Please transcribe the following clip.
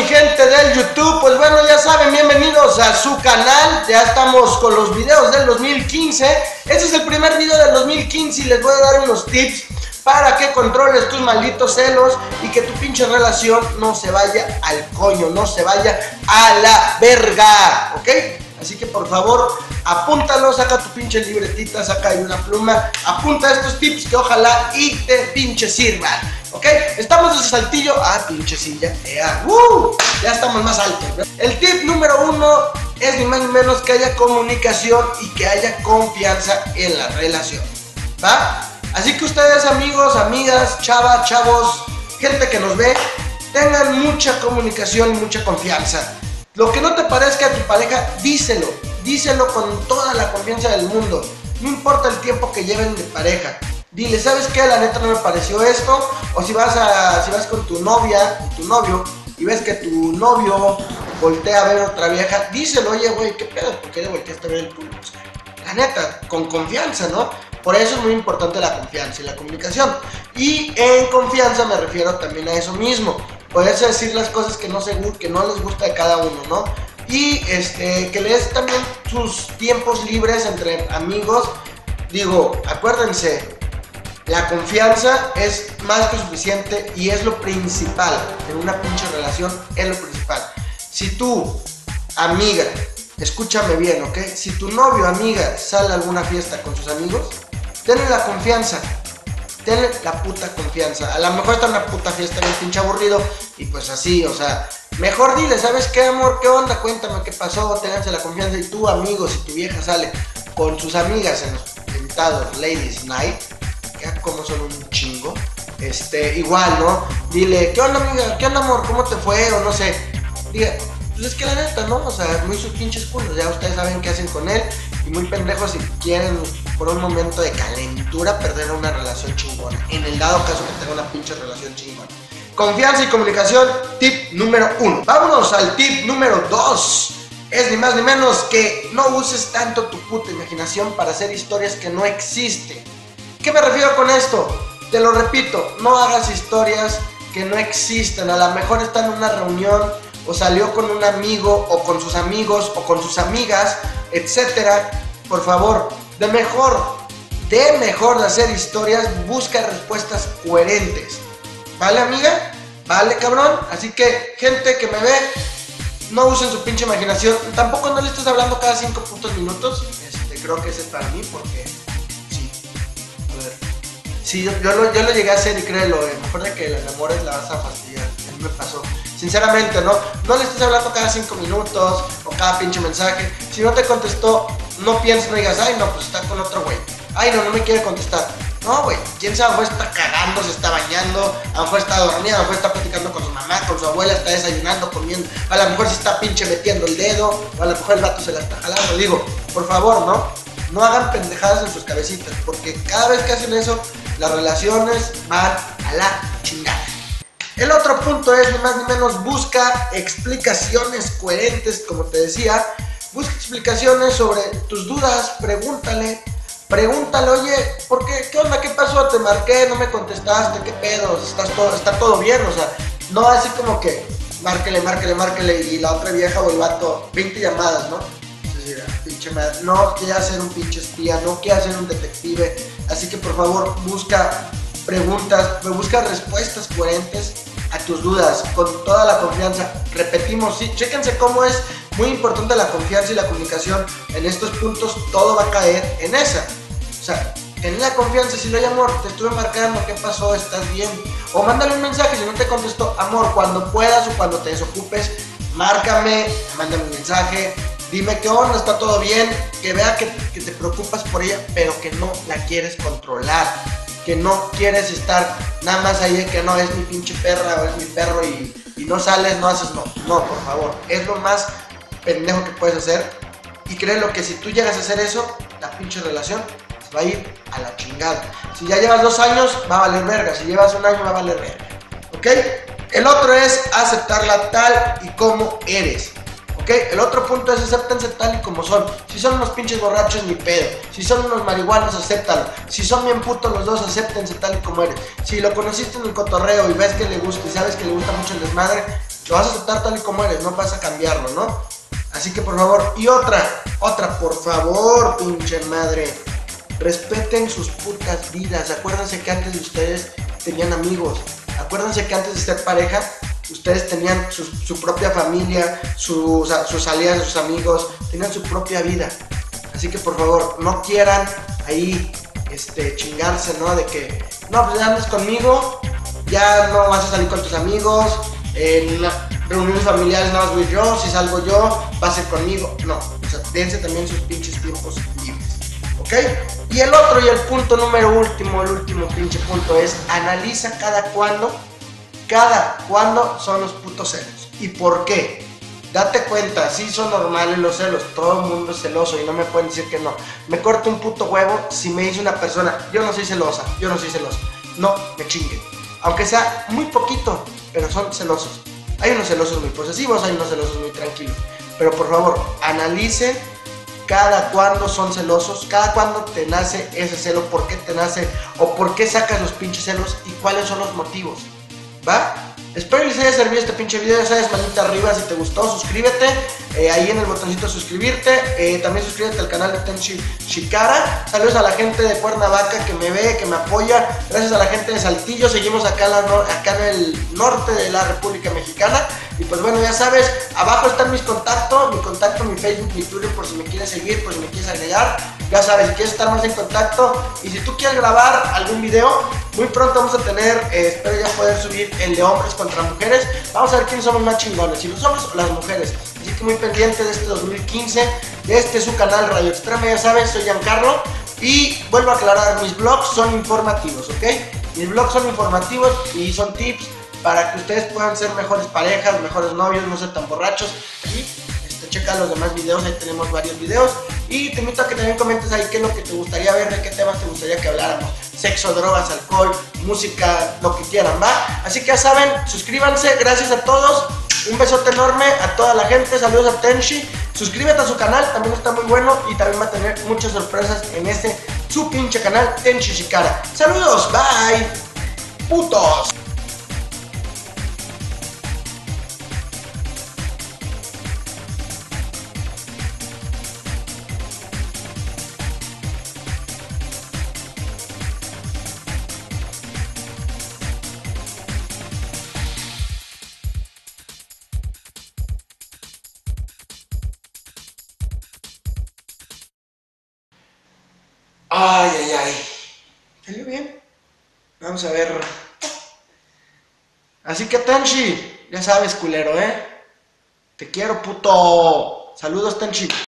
mi gente del YouTube? Pues bueno, ya saben, bienvenidos a su canal. Ya estamos con los videos del 2015. Este es el primer video del 2015 y les voy a dar unos tips para que controles tus malditos celos y que tu pinche relación no se vaya al coño, no se vaya a la verga, ¿ok? Así que por favor, apúntalo, saca tu pinche libretita, saca ahí una pluma, apunta estos tips que ojalá y te pinche sirvan, ¿ok? Estamos en Saltillo, pinche silla, ya estamos más altos, ¿no? El tip número 1 es ni más ni menos que haya comunicación y que haya confianza en la relación, ¿va? Así que ustedes, amigos, amigas, chavas, chavos, gente que nos ve, tengan mucha comunicación y mucha confianza. Lo que no te parezca a tu pareja, díselo con toda la confianza del mundo. No importa el tiempo que lleven de pareja. Dile, ¿sabes qué? La neta no me pareció esto. O si vas con tu novia y tu novio y ves que tu novio voltea a ver otra vieja, díselo, oye, güey, ¿qué pedo? ¿Por qué le volteaste a ver el culo? O sea, la neta, con confianza, ¿no? Por eso es muy importante la confianza y la comunicación. Y en confianza me refiero también a eso mismo. Poderse decir las cosas que no les gusta de cada uno, ¿no? Y que le des también sus tiempos libres entre amigos. Digo, acuérdense, la confianza es más que suficiente y es lo principal en una pinche relación, es lo principal. Si tú, amiga, escúchame bien, ¿ok? Si tu novio o amiga sale a alguna fiesta con sus amigos, tenle la confianza. Tenle la puta confianza. A lo mejor está en una puta fiesta bien pinche aburrido y pues así, o sea, mejor dile, ¿sabes qué, amor? ¿Qué onda? Cuéntame qué pasó, ténganse la confianza. Y tú, amigo, si tu vieja sale con sus amigas en los invitados Ladies Night, ya como son un chingo, igual, ¿no? Dile, ¿qué onda, amiga? ¿Qué onda, amor? ¿Cómo te fue? O no sé, diga, pues es que la neta, ¿no? O sea, muy sus pinches culos, ya ustedes saben qué hacen con él. Y muy pendejos si quieren por un momento de calentura perder una relación chingona, en el dado caso que tenga una pinche relación chingona. Confianza y comunicación, tip número 1. Vámonos al tip número 2. Es ni más ni menos que no uses tanto tu puta imaginación para hacer historias que no existen. ¿Qué me refiero con esto? Te lo repito, no hagas historias que no existen. A lo mejor está en una reunión o salió con un amigo o con sus amigos o con sus amigas, etcétera. Por favor, de mejor de hacer historias, busca respuestas coherentes. ¿Vale, amiga? ¿Vale, cabrón? Así que, gente que me ve, no usen su pinche imaginación. Tampoco no le estés hablando cada 5 putos minutos. Creo que ese es para mí porque sí. A ver. Sí, yo lo llegué a hacer y créelo, mejor de que la enamores la vas a fastidiar. A mí me pasó. Sinceramente, no le estés hablando cada 5 minutos o cada pinche mensaje. Si no te contestó, no pienses, no digas, ay, no, pues está con otro güey. Ay, no me quiere contestar. No, güey, quién sabe, a lo mejor está cagando, se está bañando, a lo mejor está dormida, a lo mejor está platicando con su mamá, con su abuela, está desayunando, comiendo. A lo mejor se está pinche metiendo el dedo, o a lo mejor el vato se la está jalando. Digo, por favor, no hagan pendejadas en sus cabecitas, porque cada vez que hacen eso, las relaciones van a la chingada. El otro punto es, ni más ni menos, busca explicaciones coherentes, como te decía. Busca explicaciones sobre tus dudas, pregúntale, oye, ¿por qué? ¿Qué onda? ¿Qué pasó? Te marqué, no me contestaste, ¿qué pedo? ¿Está todo bien? O sea, no así como que márquele y la otra vieja o el vato, 20 llamadas, ¿no? Es decir, pinche madre, no quiere ser un pinche espía, no quiere ser un detective, así que por favor busca preguntas, busca respuestas coherentes a tus dudas, con toda la confianza. Repetimos, sí, chéquense cómo es muy importante la confianza y la comunicación. En estos puntos todo va a caer en esa. O sea, ten la confianza. Si le amor, te estuve marcando, ¿qué pasó? ¿Estás bien? O mándale un mensaje, si no te contestó, amor, cuando puedas o cuando te desocupes, márcame, mándame un mensaje, dime qué onda, está todo bien, que vea que te preocupas por ella, pero que no la quieres controlar, que no quieres estar nada más ahí de que no, es mi pinche perra o es mi perro y no sales, no haces, no, por favor, es lo más pendejo que puedes hacer. Y créelo que si tú llegas a hacer eso, la pinche relación se va a ir a la chingada. Si ya llevas 2 años, va a valer verga. Si llevas 1 año, va a valer verga, ¿ok? El otro es aceptarla tal y como eres, ¿ok? El otro punto es acéptense tal y como son. Si son unos pinches borrachos, ni pedo. Si son unos marihuanos, acéptalo. Si son bien putos los dos, acéptense tal y como eres. Si lo conociste en el cotorreo y ves que le gusta y sabes que le gusta mucho el desmadre, lo vas a aceptar tal y como eres, no vas a cambiarlo, ¿no? Así que por favor, y otra, por favor, pinche madre, respeten sus putas vidas. Acuérdense que antes de ustedes tenían amigos, acuérdense que antes de ser pareja, ustedes tenían su propia familia, sus aliados, sus amigos, tenían su propia vida. Así que por favor, no quieran ahí chingarse, ¿no? De que, no, pues ya andas conmigo, ya no vas a salir con tus amigos, en reuniones familiares nada más voy yo, si salgo yo, vas a ir conmigo. No, o sea, dense también sus pinches tiempos libres, ¿ok? Y el punto número último, el último pinche punto es, analiza cada cuándo son los putos celos. ¿Y por qué? Date cuenta, sí son normales los celos, todo el mundo es celoso y no me pueden decir que no. Me corto un puto huevo si me dice una persona, yo no soy celosa, no, me chinguen. Aunque sea muy poquito, pero son celosos. Hay unos celosos muy posesivos, hay unos celosos muy tranquilos. Pero por favor, analicen cada cuándo son celosos, cada cuándo te nace ese celo, por qué te nace o por qué sacas los pinches celos y cuáles son los motivos, ¿va? Espero que les haya servido este pinche video. Ya sabes, manita arriba si te gustó, suscríbete, ahí en el botoncito de suscribirte, también suscríbete al canal de Tenshi Shikara. Saludos a la gente de Cuernavaca que me ve, que me apoya. Gracias a la gente de Saltillo, seguimos acá en el norte de la República Mexicana. Y pues bueno, ya sabes, abajo están mis contactos, mi Facebook, mi Twitter, por si me quieres seguir, por si me quieres agregar. Ya sabes, si quieres estar más en contacto y si tú quieres grabar algún video, muy pronto vamos a tener, espero ya poder subir el de hombres contra mujeres. Vamos a ver quiénes somos más chingones, si los hombres o las mujeres. Así que muy pendiente de este 2015, de este su canal Radio Extrema. Ya sabes, soy Giancarlo y vuelvo a aclarar, mis vlogs son informativos, ¿ok? Mis vlogs son informativos y son tips para que ustedes puedan ser mejores parejas, mejores novios, no ser tan borrachos. Y checa los demás videos, ahí tenemos varios videos. Y te invito a que también comentes ahí qué es lo que te gustaría ver, de qué temas te gustaría que habláramos. Sexo, drogas, alcohol, música, lo que quieran, ¿va? Así que ya saben, suscríbanse, gracias a todos. Un besote enorme a toda la gente, saludos a Tenshi. Suscríbete a su canal, también está muy bueno y también va a tener muchas sorpresas en su pinche canal, Tenshi Shikara. Saludos, bye, putos. Ay. ¿Salió bien? Vamos a ver. Así que Tenshi, ya sabes, culero, ¿eh? Te quiero, puto. Saludos, Tenshi.